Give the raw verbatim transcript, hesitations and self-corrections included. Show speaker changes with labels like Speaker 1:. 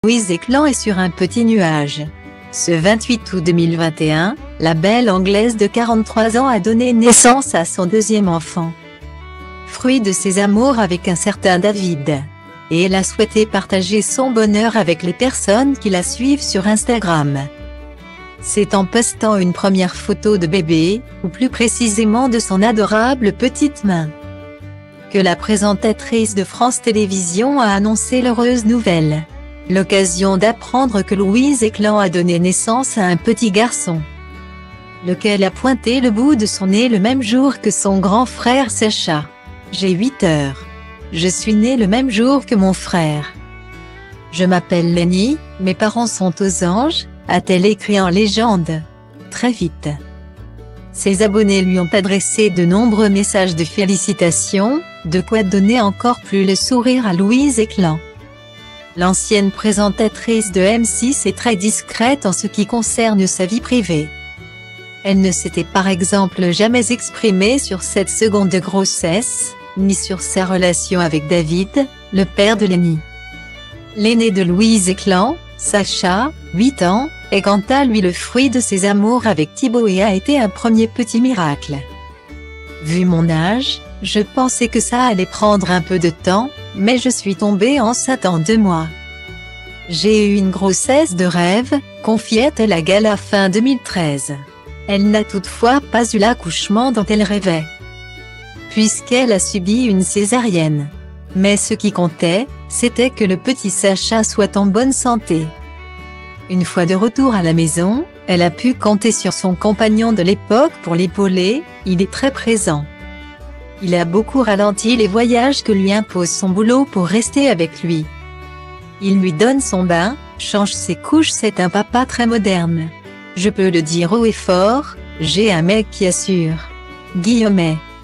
Speaker 1: Louise Eklan est sur un petit nuage. Ce vingt-huit août deux mille vingt et un, la belle Anglaise de quarante-trois ans a donné naissance à son deuxième enfant. Fruit de ses amours avec un certain David. Et elle a souhaité partager son bonheur avec les personnes qui la suivent sur Instagram. C'est en postant une première photo de bébé, ou plus précisément de son adorable petite main, que la présentatrice de France Télévisions a annoncé l'heureuse nouvelle. L'occasion d'apprendre que Louise Eklan a donné naissance à un petit garçon, lequel a pointé le bout de son nez le même jour que son grand frère Sacha. J'ai huit heures. Je suis née le même jour que mon frère. Je m'appelle Lenny, mes parents sont aux anges, a-t-elle écrit en légende. Très vite, ses abonnés lui ont adressé de nombreux messages de félicitations, de quoi donner encore plus le sourire à Louise Eklan. L'ancienne présentatrice de M six est très discrète en ce qui concerne sa vie privée. Elle ne s'était par exemple jamais exprimée sur cette seconde grossesse, ni sur sa relation avec David, le père de Lenny. L'aîné de Louise Eklan, Sacha, huit ans, est quant à lui le fruit de ses amours avec Thibaut et a été un premier petit miracle. Vu mon âge, je pensais que ça allait prendre un peu de temps, mais je suis tombée enceinte en deux mois. J'ai eu une grossesse de rêve, confiait-elle à Gala fin deux mille treize. Elle n'a toutefois pas eu l'accouchement dont elle rêvait, puisqu'elle a subi une césarienne. Mais ce qui comptait, c'était que le petit Sacha soit en bonne santé. Une fois de retour à la maison, elle a pu compter sur son compagnon de l'époque pour l'épauler, il est très présent. Il a beaucoup ralenti les voyages que lui impose son boulot pour rester avec lui. Il lui donne son bain, change ses couches, c'est un papa très moderne. Je peux le dire haut et fort, j'ai un mec qui assure. Guillaumet.